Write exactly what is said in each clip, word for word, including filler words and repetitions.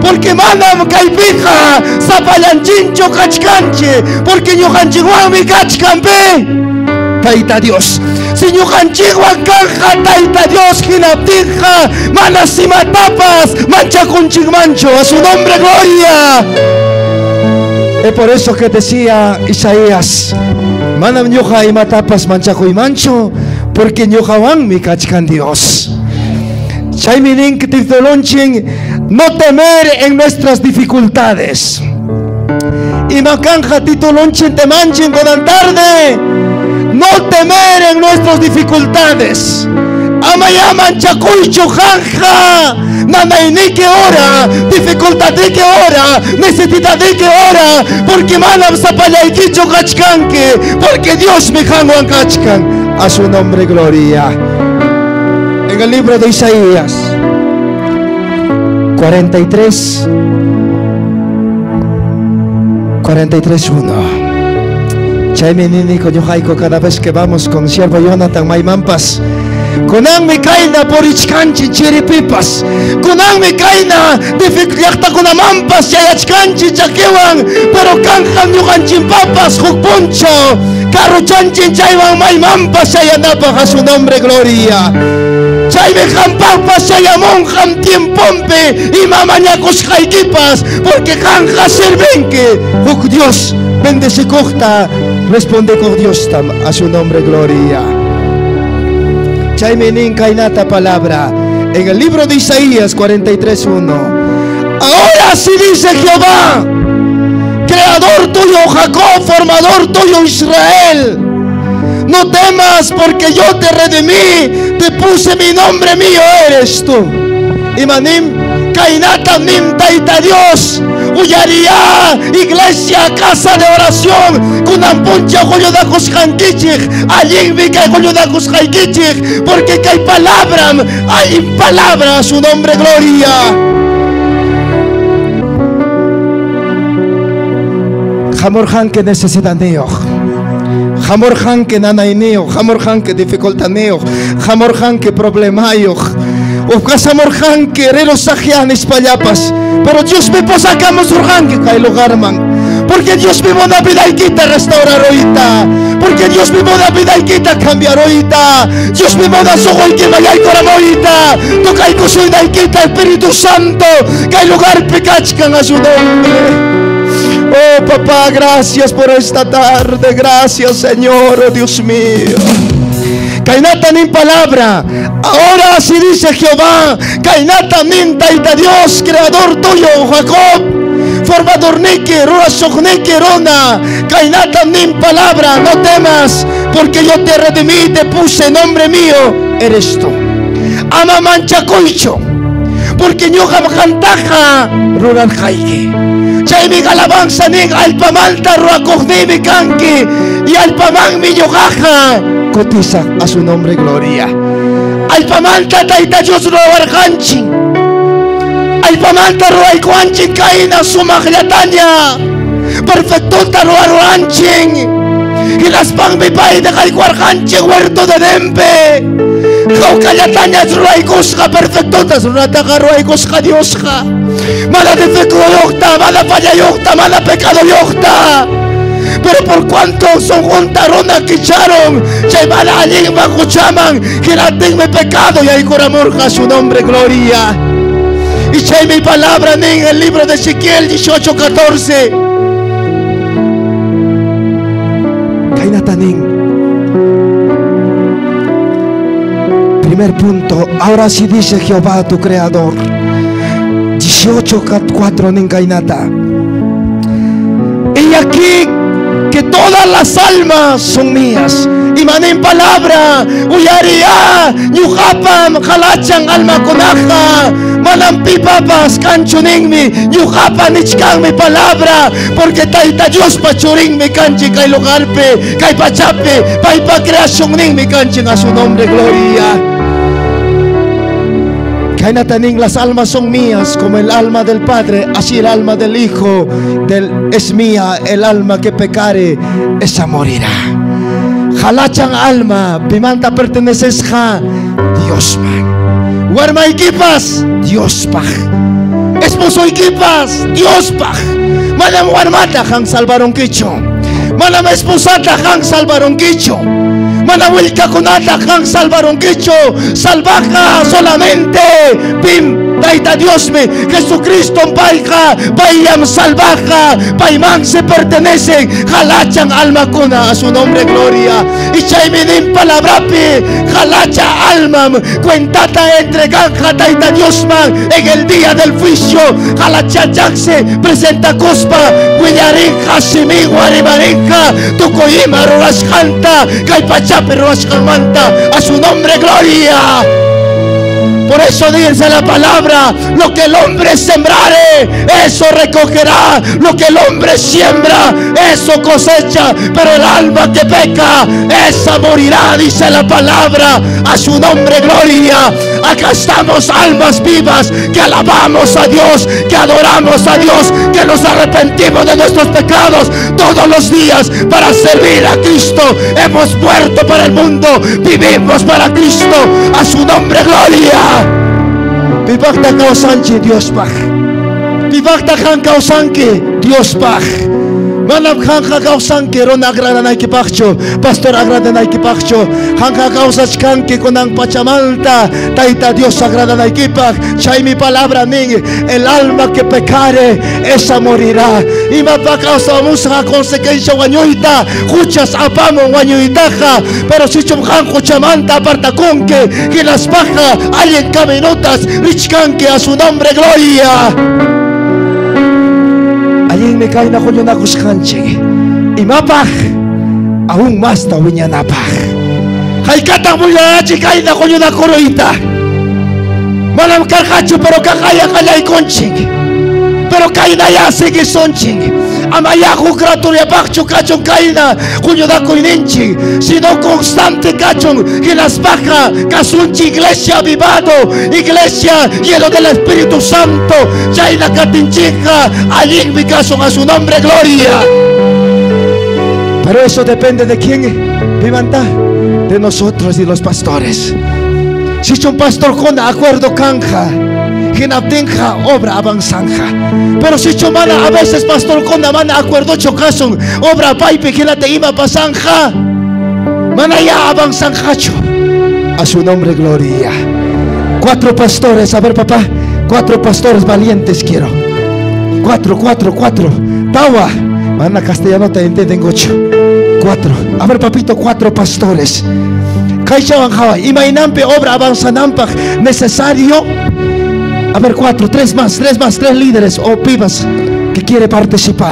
porque manam kaypiqa sapallanchinchu kachkanchi, porque ñuqanchikwanmi kachkanpi Tayta Dios. Si ñuqanchikwan kanja Tayta Dios hinaptinqa mana simatapas manchakunchikmanchu. A su nombre gloria. Es por eso que decía Isaías, manam ñuqa imatapas manchakuymanchu, porque ñuqawanmi kachkan Dios. Chaymi nin titulunchin no temer en nuestras dificultades. Y macanja titulunchin temanchin con tarde, no temer en nuestras dificultades. Amayaman chakuychu janja, nanayni que ora, dificultad de que ora, necesidad de que ora, porque manam sapallaykichu kachkanke, porque Dios me janguan kachkan. A su nombre gloria. En el libro de Isaías cuarenta y tres, cuarenta y tres, uno. Chaymenini coñojaiko, cada vez que vamos con siervo Jonathan Maimampas, kunan mi kaina por ichkanchi chiripipas, kunan mi kaina dificulta con amampas yayachkanchi chakewan, pero kanjan yuganchin papas jukpuncho, carruchanchin chaywan Maimampas yayanapa. A su nombre gloria. Chayme jampampas chayamon jam tiempompe y mamañacos jaikipas, porque janja sirvenque juk Dios bendice costa, responde con Dios tam. A su nombre gloria. Chayme nin kainata palabra en el libro de Isaías cuarenta y tres, uno. Ahora sí dice Jehová, creador tuyo Jacob, formador tuyo Israel, no temas porque yo te redimí, te puse mi nombre, mío eres tú. Imanim kainata nim Tayta Dios, uyaría iglesia, casa de oración, kunan puncha goyodakos jankichik, allí vi que goyodakos jankichik, porque que hay palabra, hay palabra. A su nombre gloria. Jamorjan que necesitan Dios. Jamorjan que nanaineo, jamorjan que dificultaneo, jamorjan que problemayo, o casamorjan que herero sajian espallapas. Pero Dios me posacamos urjan que cae lugar man, porque Dios me moda vida y quita restaurar ahorita, porque Dios me moda vida y quita cambiar ahorita, Dios me moda soy que vaya y coram ahorita, toca y cosuida y quita Espíritu Santo, cae lugar pecachcan. A su nombre. Oh papá, gracias por esta tarde, gracias Señor, oh Dios mío. Kainata nin palabra, ahora así dice Jehová, kainata nin Tayta Dios, creador tuyo Jacob, formador nike, ruasojneke rona, kainata nin palabra, no temas, porque yo te redimí, te puse nombre mío, eres tú. Ama manchacoicho, porque yo jamjantaja rural jaike. Chaymi alabanza ning alpamalta ruacogni mi canqui y alpamán mi yogaja cotiza. A su nombre gloria. Alpamalta Tayta Dios roarganchi, alpamalta roaikuanchi caína su maglataña, perfectota roaruanchin y las pan mi pai de jaiguarganchi huerto de dempe. Jaucallatañas roaicosja perfectotas runataja roaicosja diosja. Mala defecto yocta, mala falla yocta, mala pecado yocta. Pero por cuanto son juntarona que echaron, chay mala lingua escuchaman, que la tengo pecado y hay con amor a su nombre gloria. Y chay mi palabra en el libro de Ezequiel dieciocho, catorce. Kainatanin. Primer punto, ahora sí dice Jehová tu creador. dieciocho, cuatro Ninkainata. Y aquí que todas las almas son mías. Y manen palabra, uyaria, ñujapam, jalachan, alma conaja, manampi papas, canchuningmi, ñujapan, ichkan mi palabra, porque Tayta Dios pachuring mi canchi, kai logarpe, kai pachape, paipa creación ning mi canchi, a su nombre gloria. Kainataning, las almas son mías, como el alma del Padre, así el alma del Hijo del, es mía, el alma que pecare, esa morirá. Jalachan alma, pimanta perteneces ja, Dios man. Guarmaikipas, Dios paj. esposo equipas Dios paj manam warmata han salvaron kicho manam esposata han salvaron kicho manam wilkakunata han salvaron kicho salvaja solamente pim Taita Dios me Jesucristo paija payam salvaja paiman se pertenecen jalachan alma cuna a su nombre gloria y chaiminim palabrapi jalacha alma cuentata entre ganja Taita Dios man en el día del juicio jalacha se presenta cospa guillarin hasimi guarimarinja tucoyima ruashanta caipachape ruashmanta a su nombre gloria. Por eso dice la palabra, lo que el hombre sembrare, eso recogerá. Lo que el hombre siembra, eso cosecha. Pero el alma que peca, esa morirá, dice la palabra. A su nombre gloria. Acá estamos almas vivas que alabamos a Dios, que adoramos a Dios, que nos arrepentimos de nuestros pecados todos los días para servir a Cristo. Hemos muerto para el mundo, vivimos para Cristo. A su nombre gloria. Pibakta kausanchi Dios paj. Pibakta han kausanki Dios paj. Manam hanja kausanki ron agradanayki pajcho. Pastor agradanayki pajcho. Hanja kausachkanki kunang pachamalta. Taita Dios agradanayki paj. Chay mi palabra ning. El alma que pecare, esa morirá. Y ma pa causamusa consecuencia guañuita. Juchas apamo guañuitaja. Pero si chumjan juchamanta aparta conque. Que las paja hay en caminotas. Richkanke a su nombre gloria. Allí me cae na joyo na kuskanche. Y mapaj aún más ta wiñanapaj. Haikata muyachi cae na joyo na coroita. Manam carjacho pero cajaya callay conching. Pero caina ya sigue sonching. Amaya jugratoria pacho cachon caina. Cuyo da coinenchi. Sino constante cachon. Que las baja casunchi iglesia vivado. Iglesia lleno del Espíritu Santo. Chaina catinchija. Allí mi caso a su nombre gloria. Pero eso depende de quién vivanta. De nosotros y los pastores. Si es un pastor con acuerdo canja. Genabdenja obra avanzanja. Pero si chomana a veces pastor con la mana acuerdo chocason obra paipe que la te iba pasanja. Mana ya avanzanjacho. A su nombre gloria. Cuatro pastores, a ver papá, cuatro pastores valientes quiero. Cuatro, cuatro, cuatro. Tawa. Mana castellano te entienden ocho. Cuatro. A ver papito, cuatro pastores. Kaishawan Hawa. Imainampe obra avanzanampa necesario. A ver, cuatro, tres más, tres más, tres líderes o pibas que quiere participar.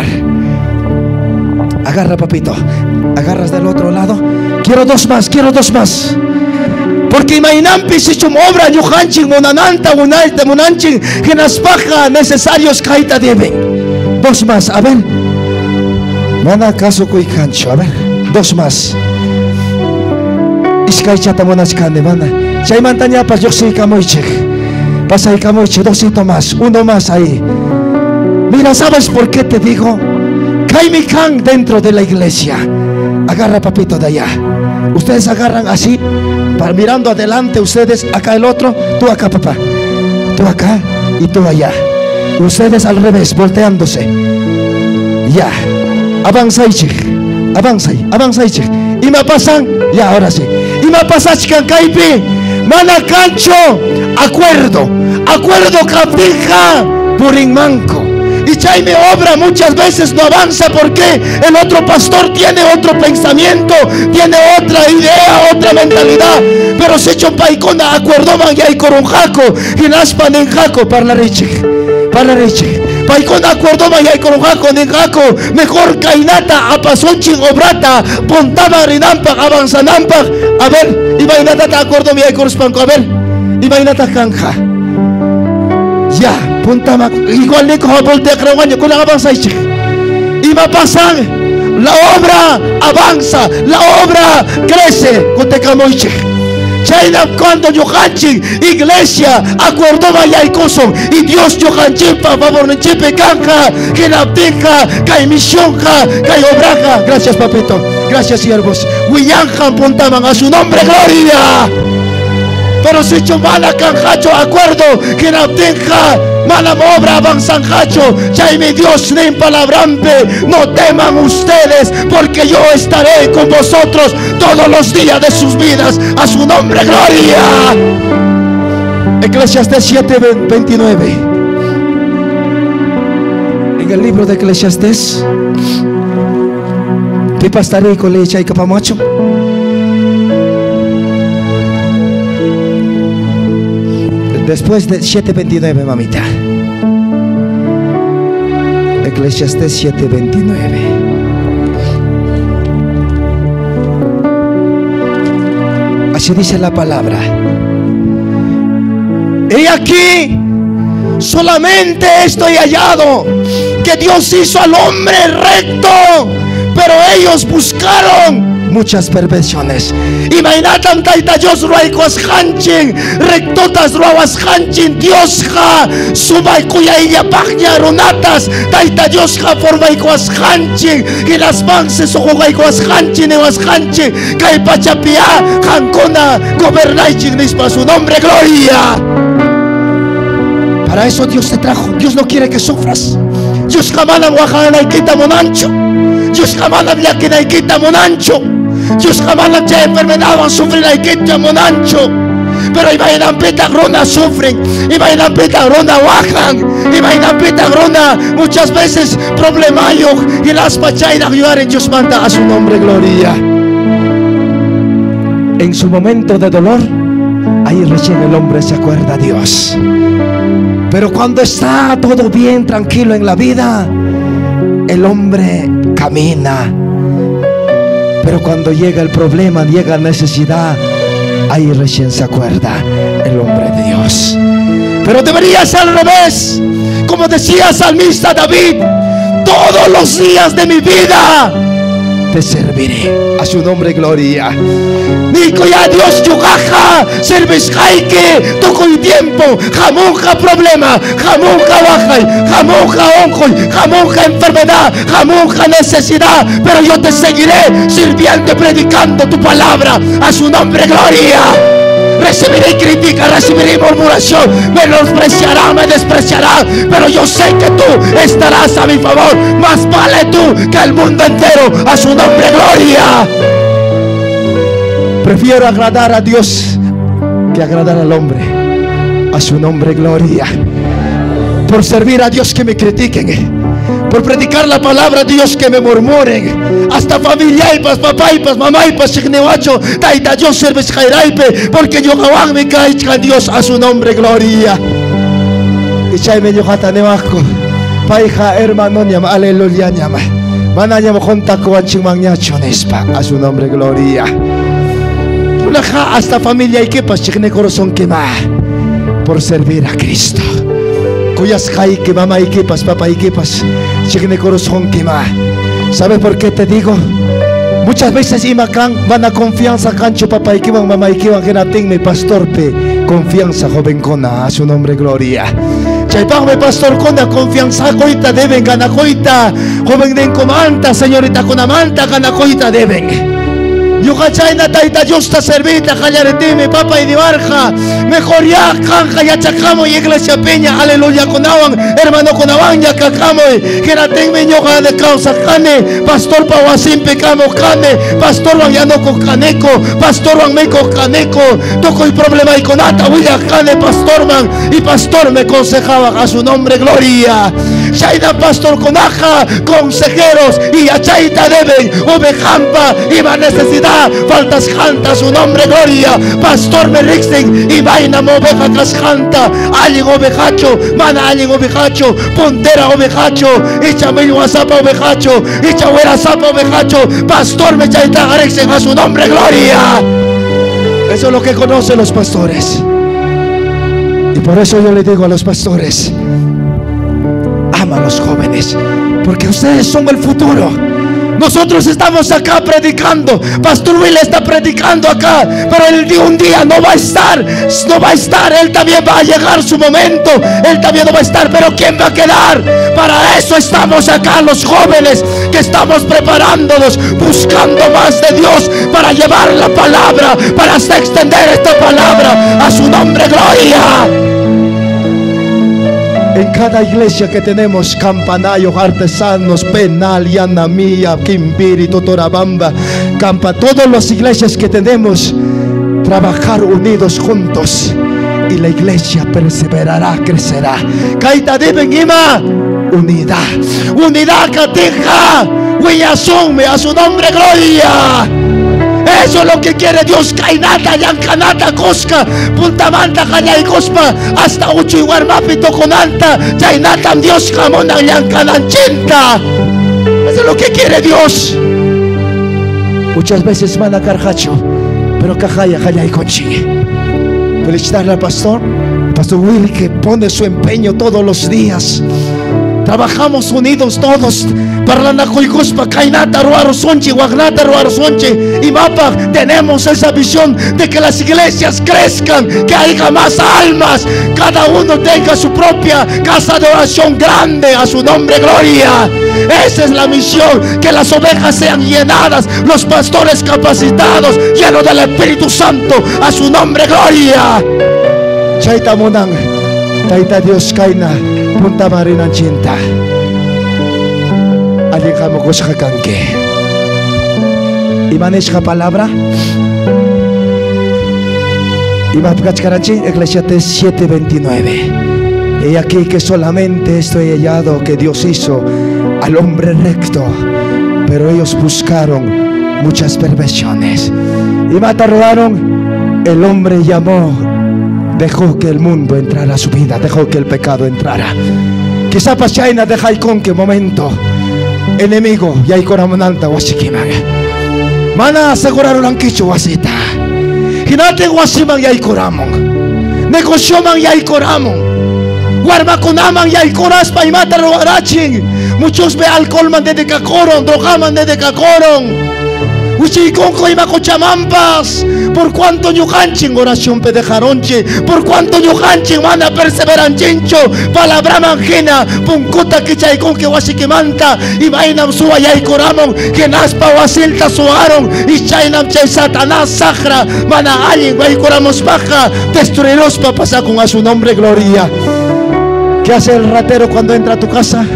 Agarra, papito. Agarras del otro lado. Quiero dos más, quiero dos más. Porque imaginampi si chum obra yuhanchin monananta unalte monanchin que nas paja necesarios kaita deben. Dos más, a ver. Mana caso kuikancho, a ver. Dos más. Iskay chata monachkande, mana. Chay mantaña pas yoxi kamoichek. Pasa ahí, camoche, dosito más, uno más ahí. Mira, ¿sabes por qué te digo? Caimicán dentro de la iglesia. Agarra, papito, de allá. Ustedes agarran así, para mirando adelante, ustedes acá el otro, tú acá, papá. Tú acá y tú allá. Ustedes al revés, volteándose. Ya. Avanza, chich. Avanza, avanza, chich. Y me pasan, ya, ahora sí. Y me pasan, chican, caipi. Mana cancho, acuerdo, acuerdo capija por inmanco. Y Chaime obra muchas veces no avanza porque el otro pastor tiene otro pensamiento, tiene otra idea, otra mentalidad. Pero si chompaicona acuerdo man ya y coronjaco, y naspan en jaco para la riche, para la riche. Paicona acuerdo man ya y coronjaco en jaco, mejor cainata apasonchin obrata, pontaba rinampa, avanzanampa. A ver, imaginata te acuerdo mi corresponco, a ver, imaginata canja. Ya, puntama, igual ni coja voltea creuaño con la avanza y va pasar, la obra avanza, la obra crece, con te camoiche. China cuando Yohanchin, iglesia, acuerdo vaya y coso, y Dios Yohanchin, por favor, no chepe canja, que la abdeja, que hay misión, que hay obraja. Gracias, papito, gracias, siervos. Huillanjan puntaban a su nombre, gloria. Pero si yo mana canjacho acuerdo que no tenga mala obra avanzanjacho, ya mi Dios ni palabrampe, no teman ustedes, porque yo estaré con vosotros todos los días de sus vidas. A su nombre, gloria. Eclesiastés siete veintinueve. En el libro de Eclesiastés, ¿qué pastaré con leche y capamacho? Después de siete veintinueve, mamita. Eclesiastés siete veintinueve. Así dice la palabra. He aquí, solamente estoy hallado, que Dios hizo al hombre recto, pero ellos buscaron muchas perversiones. Imagínate taita Dios ruaikuas hanchin, rectotas ruawas hanchin, Dios ja, sumay kuya illa pagña runatas, taita Dios ja formaikuas hanchin, y las manses ojugaikuas hanchin, y was hanchin, kay pachapia, hancona, gobernaiching nispa su nombre, gloria. Para eso Dios te trajo. Dios no quiere que sufras. Dios jamás la guajanaikita monancho. Dios jamás la viaquinaikita monancho. Dios jamás la enfermedad va a sufrir la monancho. Pero imagínate pita grona sufren, imagínate pita grona bajan, imagínate pita grona muchas veces problemayo y las pachaidas ayudar en Dios manda a su nombre, gloria. En su momento de dolor, ahí recién el hombre se acuerda a Dios. Pero cuando está todo bien, tranquilo en la vida, el hombre camina. Pero cuando llega el problema, llega la necesidad, ahí recién se acuerda el hombre de Dios. Pero debería ser al revés. Como decía el salmista David, todos los días de mi vida te serviré. A su nombre, gloria. Nico ya Dios yugaja, serves jaike, toco el tiempo, jamonja problema, jamonja baja, jamonja onjoy, jamonja enfermedad, jamonja necesidad, pero yo te seguiré sirviendo y predicando tu palabra. A su nombre, gloria. Recibiré crítica, recibiré murmuración, me menospreciará, me despreciará, pero yo sé que tú estarás a mi favor. Más vale tú que el mundo entero. A su nombre, gloria. Prefiero agradar a Dios que agradar al hombre. A su nombre, gloria. Por servir a Dios que me critiquen, por predicar la palabra de Dios que me murmuren, hasta familia y pas, papá y pas, mamá y pas, chignewacho, taita Dios serves jairaipe, porque yo gawang me caich Dios. A su nombre, gloria. Y chay me yojata newajo, paija hermano nyama, aleluya nyama, mana nyama junta kuanching mangyacho nespa. A su nombre, gloria. Hasta familia y que pas, chigne corazón quema, por servir a Cristo. Cuyas jai que mamá y quepas, papá y quepas, chigne corazón quema. ¿Sabes por qué te digo? Muchas veces imacan van a confianza cancho papá y queman, mamá y queman, que no tengo mi pastor pe confianza joven cona. A su nombre, gloria. Chaypang mi pastor cona confianza coita deben ganacoita, joven den comanta, señorita conamanta ganacoita deben. Yo cachayna taita Dios ta servita mi papa y dibarja. Mejor ya canja ya chacamo y iglesia peña, aleluya conawan, hermano conawan ya cacamo, que la tengo ñoga de causa cane, pastor pawasim pecamo cane, pastor wan ya no con caneco, pastor wan meco caneco, toco el problema y conata, huya cane pastor man, y pastor me aconsejaba. A su nombre, gloria. Chaita pastor conaja, consejeros y achaita deben, ovejampa y más necesidad, faltas janta. A su nombre, gloria. Pastor me rixen y vaina oveja tras janta, alguien ovejacho, mana alguien ovejacho, pontera ovejacho, echa medio zapa ovejacho, echa huera zapa ovejacho, pastor me chaita rixen. A su nombre, gloria. Eso es lo que conocen los pastores. Y por eso yo le digo a los pastores, ama a los jóvenes, porque ustedes son el futuro. Nosotros estamos acá predicando, Pastor Will está predicando acá, pero él de un día no va a estar, no va a estar, él también va a llegar su momento, él también no va a estar, pero ¿quién va a quedar? Para eso estamos acá los jóvenes, que estamos preparándonos, buscando más de Dios, para llevar la palabra, para hasta extender esta palabra, a su nombre gloria. En cada iglesia que tenemos, Campanayo, Artesanos, Penal, Yanamía, Quimbiri, Totorabamba, Campa, todas las iglesias que tenemos, trabajar unidos juntos, y la iglesia perseverará, crecerá. Kaita deben ima, unidad, unidad katija, huyasume, a su nombre gloria. Eso es lo que quiere Dios. Kainata, yankanata, cosca, punta manta, kanya y cospa, hasta ucho y guarmapito con alta, chainata, Dios, jamona, yankanachinta. Eso es lo que quiere Dios. Muchas veces van a carjacho, pero cajaya, kanya y conchi. Felicitarle al pastor, Pastor Will, que pone su empeño todos los días. Trabajamos unidos todos. Parlana Coicospa, Kainata, Ruaro Sonchi, Guagnata, Ruaro Sonchi y Mapa. Tenemos esa visión de que las iglesias crezcan, que haya más almas, cada uno tenga su propia casa de oración grande, a su nombre gloria. Esa es la misión, que las ovejas sean llenadas, los pastores capacitados, llenos del Espíritu Santo, a su nombre gloria. Chaita Monang, Taita Dios Kaina, Punta Marina Chinta. Alikamo Kosha Kanke. Y maneja palabra. Y va a Karachi, Eclesiastes siete veintinueve. Y aquí que solamente estoy hallado que Dios hizo al hombre recto, pero ellos buscaron muchas perversiones. Y mataron, el hombre llamó, dejó que el mundo entrara a su vida, dejó que el pecado entrara. Quizá pachaina deja y con qué momento enemigo ya hay coramonanta wasikimaga mana asegurar un anquicho wasita hinate wasiman ya hay coramon negocio man ya hay coramon guarma conaman ya hay coras pa imata roarachin muchos ve alcohol man de cacoron drogaman de cacoron Uchiconco y Macochamampas, por cuanto ñujanchin oración pedejaronche, por cuanto ñujanchin manda perseveran chincho, palabra manjena, puncuta que chaicon que wasiquimanta, y vainam suwa y coramon, que naspa wasilta suaron, y chainam chay satanás sahra, mana alguien guay coramos baja, destruiros pa pasar con a su nombre gloria. ¿Qué hace el ratero cuando entra a tu casa?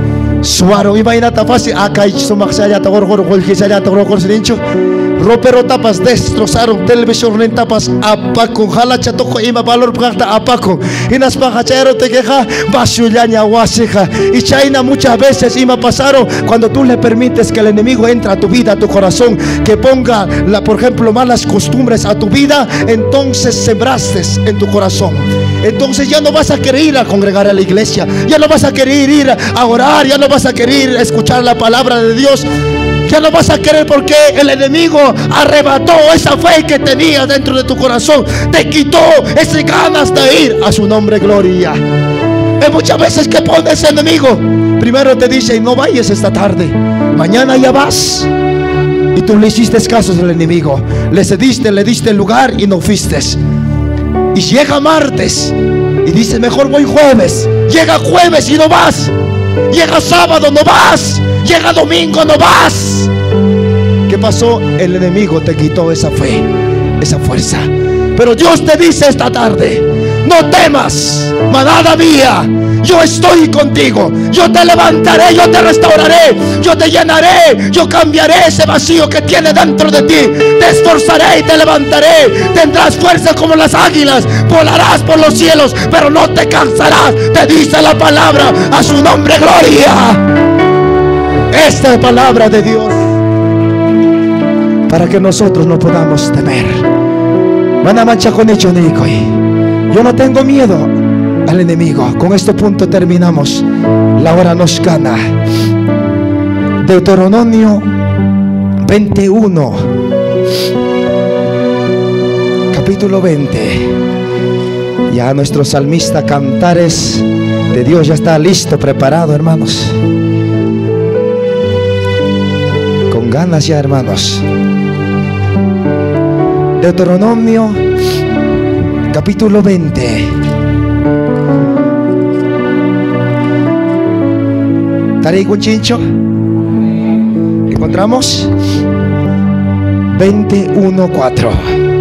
Suaro y vaina tapasi acá y sumaxaya tagor gor gol gisaya tagor gor sirincho ropero tapas destrozaron televisor en tapas apaco jala chatoco ima valor plata apaco y nas pajachero te queja basulaña wasija y chaina muchas veces ima pasaron cuando tú le permites que el enemigo entre a tu vida, a tu corazón, que ponga la, por ejemplo, malas costumbres a tu vida, entonces sembraste en tu corazón. Entonces ya no vas a querer ir a congregar a la iglesia, ya no vas a querer ir a orar, ya no vas a querer escuchar la palabra de Dios, ya no vas a querer, porque el enemigo arrebató esa fe que tenías dentro de tu corazón, te quitó esas ganas de ir, a su nombre gloria. Y muchas veces que pone ese enemigo, primero te dice no vayas esta tarde, mañana ya vas, y tú le hiciste caso al enemigo, le cediste, le diste el lugar y no fuiste. Y llega martes y dice mejor voy jueves. Llega jueves y no vas. Llega sábado, no vas. Llega domingo, no vas. ¿Qué pasó? El enemigo te quitó esa fe, esa fuerza. Pero Dios te dice esta tarde: no temas, manada mía, yo estoy contigo. Yo te levantaré, yo te restauraré, yo te llenaré, yo cambiaré ese vacío que tiene dentro de ti. Te esforzaré y te levantaré. Tendrás fuerza como las águilas, volarás por los cielos, pero no te cansarás. Te dice la palabra, a su nombre gloria. Esta es palabra de Dios para que nosotros no podamos temer. Yo no tengo miedo al enemigo. Con este punto terminamos. La hora nos gana. Deuteronomio veintiuno, capítulo veinte. Ya nuestro salmista Cantares de Dios ya está listo, preparado, hermanos. ganas ya, hermanos. Deuteronomio capítulo veinte. ¿Estaré con Chincho? ¿Encontramos? veintiuno cuatro.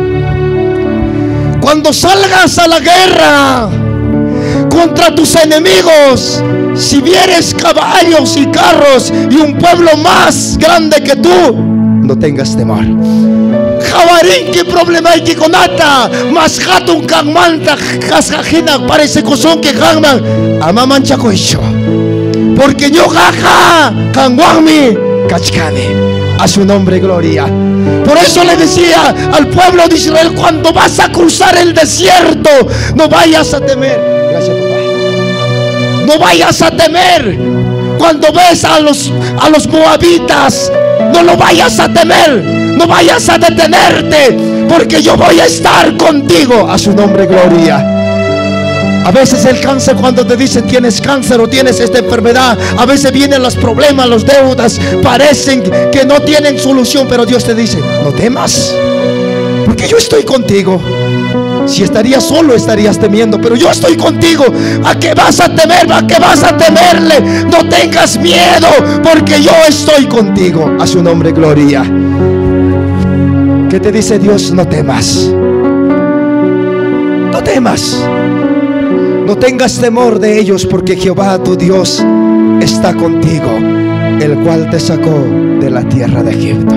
Cuando salgas a la guerra contra tus enemigos, si vieres caballos y carros y un pueblo más grande que tú, no tengas temor. Jabarín, ¿qué problema hay que conata? Mas hatun kang manta kasajina parece cosón que hangman amaman chacoicho. Porque yo jaja kangwangmi kachkani. A su nombre gloria. Por eso le decía al pueblo de Israel: cuando vas a cruzar el desierto, no vayas a temer. Gracias, papá. No vayas a temer. Cuando ves a los, a los moabitas, no lo vayas a temer. No vayas a detenerte, porque yo voy a estar contigo. A su nombre gloria. A veces el cáncer, cuando te dicen tienes cáncer o tienes esta enfermedad, a veces vienen los problemas, los deudas, parecen que no tienen solución, pero Dios te dice: no temas, porque yo estoy contigo. Si estarías solo estarías temiendo, pero yo estoy contigo. ¿A qué vas a temer? ¿A qué vas a temerle? No tengas miedo, porque yo estoy contigo. A su nombre gloria. ¿Qué te dice Dios? No temas. No temas. No tengas temor de ellos, porque Jehová tu Dios está contigo, el cual te sacó de la tierra de Egipto.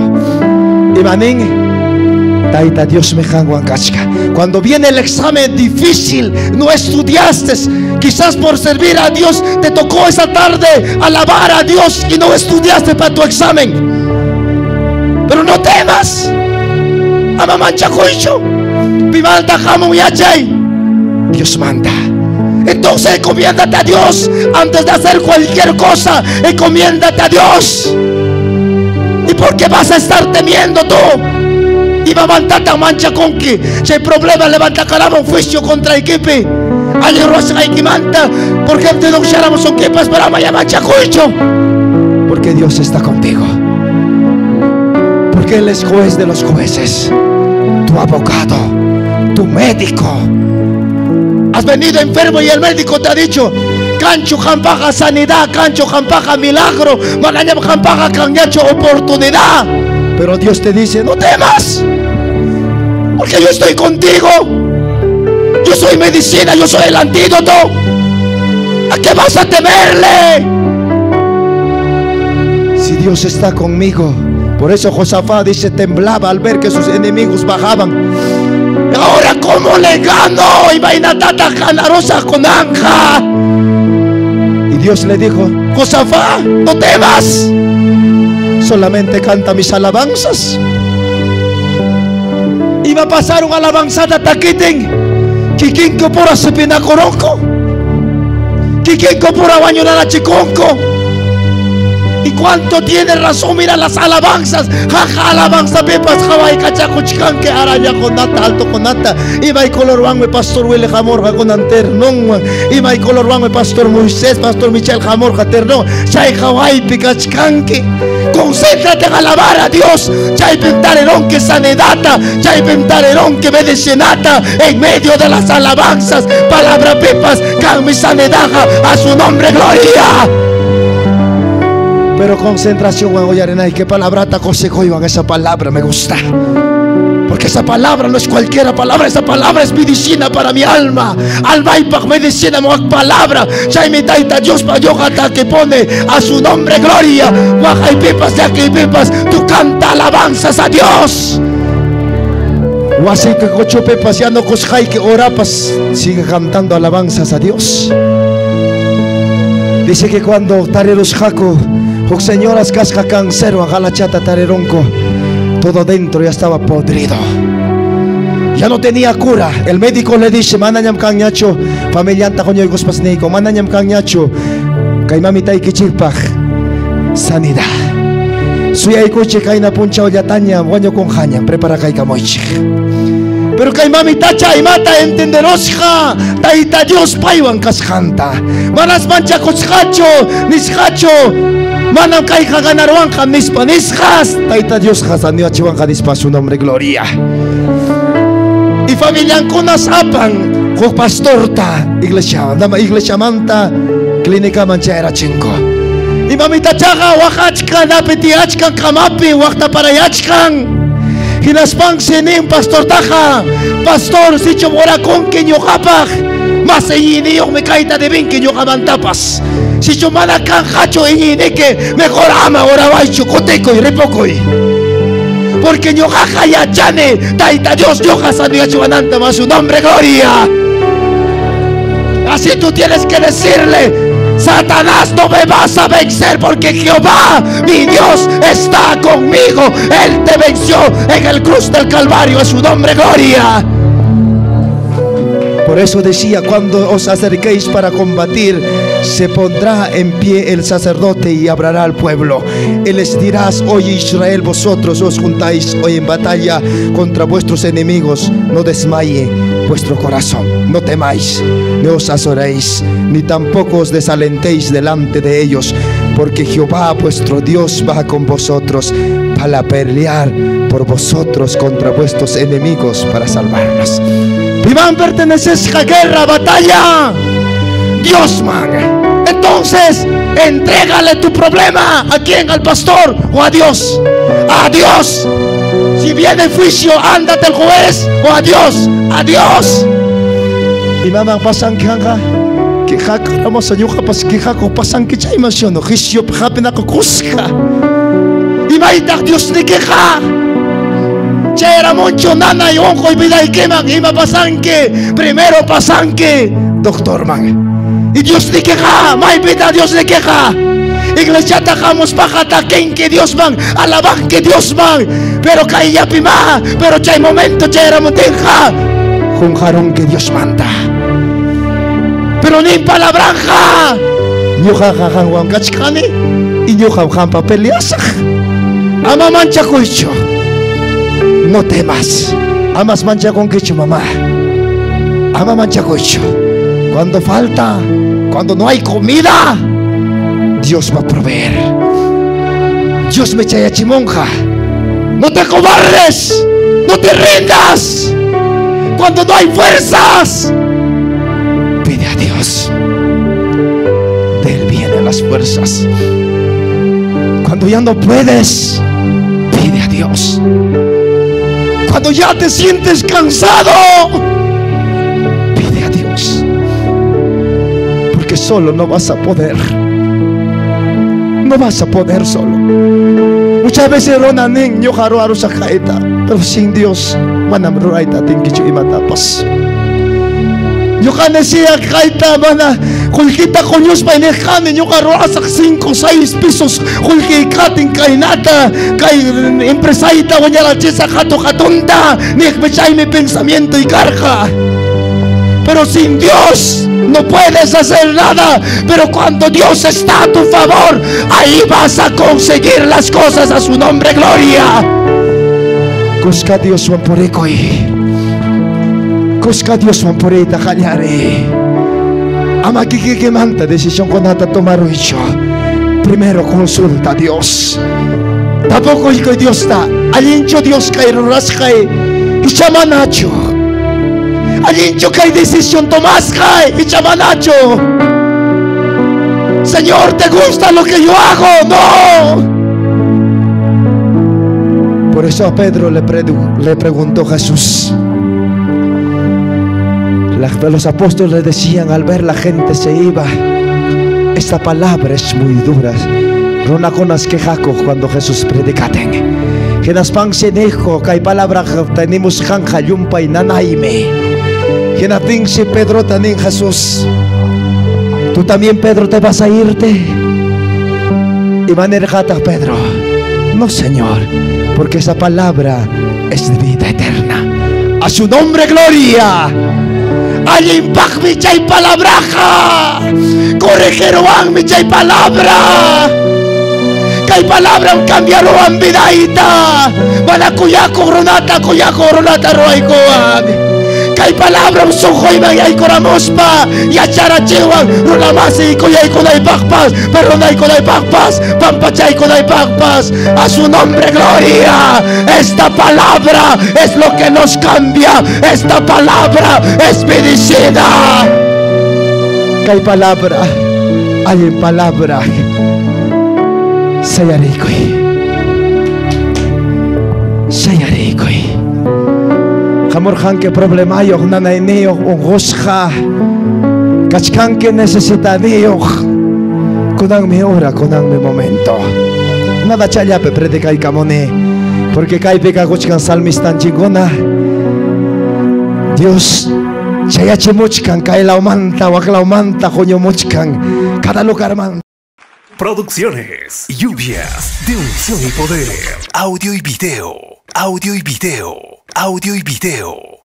Imanín, taita Dios me kachka. Cuando viene el examen difícil, no estudiaste, quizás por servir a Dios te tocó esa tarde alabar a Dios y no estudiaste para tu examen. Pero no temas. Amamancha coicho, vivalta jamón y achay. Dios manda. Entonces encomiéndate a Dios antes de hacer cualquier cosa. Encomiéndate a Dios. ¿Y por qué vas a estar temiendo tú? Y va a levantarte a mancha con que si hay problema levanta calama un juicio contra el equipo. Hay rosa hay que manta. Porque te no echáramos un equipo para vaya mancha cuicho. Porque Dios está contigo. Porque Él es juez de los jueces, tu abogado, tu médico. Has venido enfermo y el médico te ha dicho: cancho jampaja sanidad, cancho jampaja milagro, magaña jampaja canyacho oportunidad. Pero Dios te dice: no temas, porque yo estoy contigo. Yo soy medicina, yo soy el antídoto. ¿A qué vas a temerle? Si Dios está conmigo. Por eso Josafat dice: temblaba al ver que sus enemigos bajaban. Ahora cómo le gano. Y vainatata janarosa con anja. Y Dios le dijo: Josafat, no temas, solamente canta mis alabanzas. Iba a pasar una alabanzada taquiten. Kikinko por asepina coronco. Kikinko por abañonar a chiconco. ¿Y cuánto tiene razón? Mira las alabanzas. Jaja, alabanza pepas, jabay, cachaco, chicanque, araña con nata, alto con nata. Iba y color wangue, pastor Willy Jamorja con anternón. Iba y color wangue, pastor Moisés, pastor Michel Jamorja, ternón. Chay, jabay, pica, chicanque. Concéntrate en alabar a Dios. Chay, pentarerón que sanedata. Chay, pentarerón que medicinata. En medio de las alabanzas, palabra pepas, can mi sanedaja. A su nombre, gloria. Pero concentración, Oyarenay, qué palabra te aconsejo, Iván. Esa palabra me gusta, porque esa palabra no es cualquiera palabra. Esa palabra es medicina para mi alma. Alma y para medicina, no palabra. Ya me taita Dios para yo que pone a su nombre gloria. Guaja y pipas, ya que pipas, tú canta alabanzas a Dios. O así que cocho pepas ya no cosjay que orapas, sigue cantando alabanzas a Dios. Dice que cuando tareros jaco, señoras casca cancero, agalachata tareronco, todo dentro ya estaba podrido, ya no tenía cura. El médico le dice: mananyam kanyacho, familianta coño y gospasneiko, mananyam kanyacho, kaimamita y kichilpaj, sanidad. Suya y coche kaina puncha oyataña, guaño con jaña, prepara kaikamoich. Pero kay mamita chay mata entenderosja Taita Dios paywan kasjanta. Manas mancha kuskacho nisjacho manam kayja ganarwanqa nispa nisjas Taita Dios hasaniachiwanqa nispa su nombre gloria. Y familiankunas apan huk pastorta iglesia nama iglesia manta clínica manchaera chinko. Y mamita chaga wajachkan apetiachkan kamapi wakta parayachkan. Hinaspan senin pastor taja pastor sicho morakon que ñoqapaj mas eñiniyoq me kaita de bin que ñoqamantapas sicho manakan hacho eñinique mejor ama orabaichu cotecoy repocoy porque ñoqaja yachane taita Dios ñoqa sandiachuananta más su nombre gloria. Así tú tienes que decirle: Satanás, no me vas a vencer porque Jehová, mi Dios, está conmigo. Él te venció en el cruz del Calvario. A su nombre, gloria. Por eso decía: cuando os acerquéis para combatir, se pondrá en pie el sacerdote y hablará al pueblo. Él les dirá: oye Israel, vosotros os juntáis hoy en batalla contra vuestros enemigos. No desmaye vuestro corazón, no temáis, no os azoréis, ni tampoco os desalentéis delante de ellos, porque Jehová vuestro Dios va con vosotros para pelear por vosotros contra vuestros enemigos para salvarlos. Vivan, perteneces a guerra, batalla, Dios man. Entonces entrégale tu problema. ¿A quién? ¿Al pastor o a Dios? A Dios. Si viene el juicio, ándate al juez o a Dios. A Dios. Y mamá pasan que haga que jaca vamos a yuja pas que jaco pasan que chay menciono juicio japena cousca. Y maita Dios ni queja. Chera mucho nana y onjo y vida y queman y ma pasan que primero pasan que doctor man. Y Dios ni queja, mai vida Dios ni queja. Iglesia tajamos pajata que Dios man, alaban que Dios man, pero caía pima, pero chay momento chera monteja, junjaron que Dios manda, pero ni palabranja, ñuja jajan wan kachkani y ñuja jan papeliasa, ama mancha cuicho, no temas, amas mancha con quicho mamá, ama mancha cuicho, cuando falta, cuando no hay comida, Dios va a proveer. Dios me echa chimonja. No te cobardes, no te rindas. Cuando no hay fuerzas, pide a Dios. De Él vienen las fuerzas. Cuando ya no puedes, pide a Dios. Cuando ya te sientes cansado, pide a Dios. Porque solo no vas a poder. No vas a poder solo. Muchas veces ronanin yo jaro aro sakaita, pero sin Dios manam roaita tinkichu imatapas. Yo canecía kaita mana julkita con Dios pa inejane yo jaro asak cinco seis pisos julki katin kainata kai empresaita wanyala chesa jato jatonta ni mechay mi pensamiento y carga. Pero sin Dios no puedes hacer nada. Pero cuando Dios está a tu favor, ahí vas a conseguir las cosas. A su nombre, gloria. Cusca Dios wampurikoi. Cusca Dios wampurita jallare. Ama kiki manta decisión con hasta tomar hecho. Primero consulta a Dios. Tampoco hijo Dios está. Alincho Dios cairo rascae. Y chamanacho. Alincho que hay decisión tomás y chamanacho. Señor, ¿te gusta lo que yo hago? No. Por eso a Pedro le, pre le preguntó Jesús. La, los apóstoles le decían al ver la gente se iba: esta palabra es muy dura. Rona con las quejacos cuando Jesús predicaten. Que nas pan se dejo que hay palabra tenemos janja yumpa y nanaime. Que natin si Pedro también Jesús. Tú también Pedro te vas a irte. Y manerjata Pedro. No Señor, porque esa palabra es de vida eterna. A su nombre gloria. Al impact mi chay palabraja. Corre Jeroán mi chay palabra. Que hay palabra un cambio lo han vidaita. Van cuyaco gronata cuyaco gronata roicoan. Que hay palabra un sojo y me hay coramospa. Y a charachewan rolamasi cuyay con hay pagpas. Pero no hay con hay pagpas. Pampachay con hay pagpas. A su nombre gloria. Esta palabra es lo que nos cambia. Esta palabra es medicina. Que hay palabra. Hay palabra. Sayarikoi. Sayarikoi. Hamor hanke problemayo nanaineo ungosha. Kachkanke necesitaneo. Kunang mi hora, kunang mi momento. Nada chayape predica y camone. Porque kai peka gochkan salmistan chingona. Dios chayache muchkan kai laumanta waklaumanta coño muchkan. Cada lugar man. Producciones, lluvias de unción y poder, audio y video, audio y video, audio y video.